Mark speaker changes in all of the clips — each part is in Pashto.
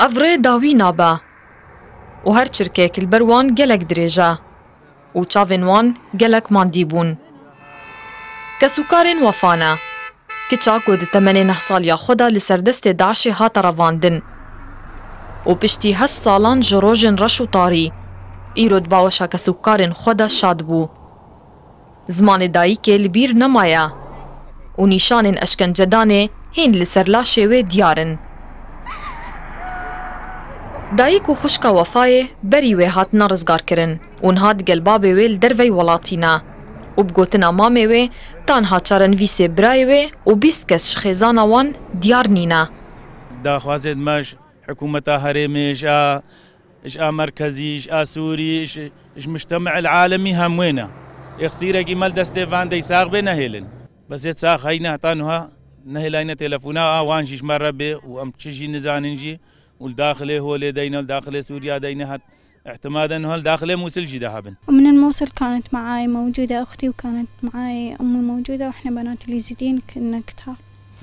Speaker 1: ئەڤڕێ داوی نابە و هەر چرکێک لەبەر وان گەلێک درێژە و چاوێن وان گەلێک ماندی بوون. کەسوکارên Wefane کچا ku di temenê 9 saliya xwe de li ser destê Daişê hate revandin û piştî 8 salan ji rojên reş û tarî îro di baweşa kesûkarên xwe de şad bû. Zimanê dayîkê li bîr nemaye û nîşanên eşkencedanê hîn li ser laşê wê diyar in. Dayîk û xwişka Wefayê berî wê hatine rizgarkirin û niha digel babê wê li dervey welatî ne û bi gotina mamê wê tanha çarenivîsê birayê wê û 20 kes ji xêzana wan diyar nîne.
Speaker 2: Daxwazê me ji hikûmeta herêmê ji a merkezî ji a Sûrî ji mujtemeel alemî hemû ne. Exîrekî me li destê van dey sax bê nehêlin. Besê sax heyne heta niha nehêlayîne telefona wan jî ji me re bê û em çi jî nizanin jî û li daxilê Holê deyne li daxilê Sûriya deyne hat احتمالا هل داخل موصل جدا هابن.
Speaker 3: ومن الموصل كانت معاي موجودة أختي وكانت معاي أمي موجودة وإحنا بنات اليزيديين كنا كتار.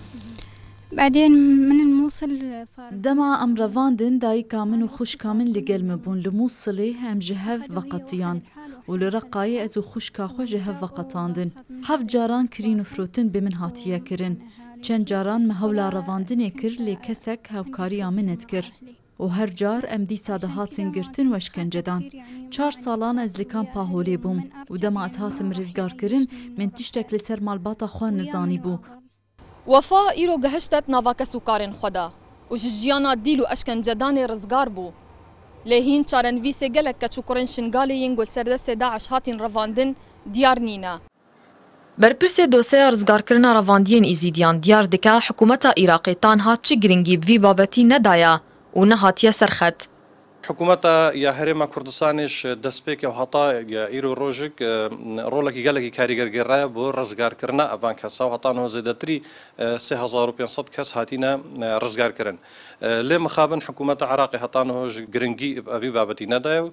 Speaker 3: بعدين من الموصل
Speaker 4: دما أم رفاندن دايكا من وخشكا من لقل مبون لموصلي هم جهف وقتيان ولرقاية أزو خشكا خو جهف وقتاندن. حف جاران كرين فروتن بمن هاتيا كرن. چند جاران مهولا رفاندن كر لكسك هاوكاريا منت كر. و هر جار ام دیسا ده هاتن گرتن و اشکنجدان. 4 سالان از لکان پاهولی بوم و دما از هاتم رزگار کرن من تشتک لسر مالباتا خوان نزانی بو.
Speaker 1: وفا ایرو گهشتت ناوا کسوکارن خدا و جیانا دیل و اشکنجدان رزگار بو. لهین چارنویس گلک کچوکرن شنگالی ینگل سردست داعش هاتین رواندن دیار نینه. برپرسê doseya rizgarkirina revandiyên Êzîdiyan diyar dike hikûmeta Iraqê tanha çi giringî bi vî babetî nedaye و نهاتیه سرخط.
Speaker 5: حکومتا یا هرم کردستانش دستپیک و حتا یا ایرو روزک رولکی گلکی کاریگر گرای بو رزگار کردن اوان کسا و حتا نه زیادتری 3500 کس هاتینا رزگار کردن. لیم خابن حکومت عراقی حتا نه گرینگی اوی بابتی ندایو.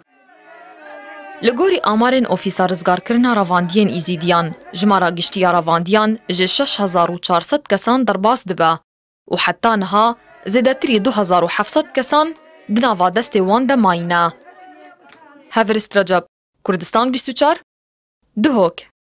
Speaker 1: لگوری آمارن اوفیسا رزگار کردن رواندیان ایزیدیان جمارا گشتیا رواندیان ج 6400 کسان درباس دبه و حتی نها زیادتری 2700 کسان دناوا دست وان ده ماینه. هفرست رجب، کردستان 24 دهوک.